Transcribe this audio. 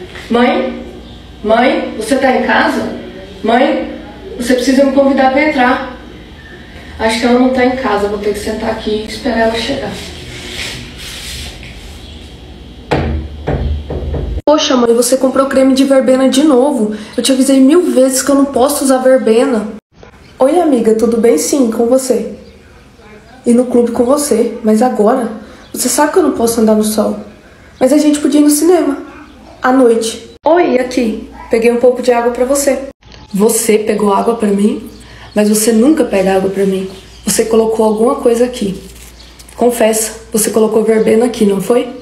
Mãe? Mãe, você tá em casa? Mãe, você precisa me convidar para entrar. Acho que ela não tá em casa, vou ter que sentar aqui e esperar ela chegar. Poxa, mãe, você comprou creme de verbena de novo. Eu te avisei 1000 vezes que eu não posso usar verbena. Oi, amiga, tudo bem? Sim, com você. E no clube com você, mas agora? Você sabe que eu não posso andar no sol. Mas a gente podia ir no cinema. À noite. Oi, aqui. Peguei um pouco de água pra você. Você pegou água pra mim? Mas você nunca pega água pra mim. Você colocou alguma coisa aqui. Confessa, você colocou verbena aqui, não foi?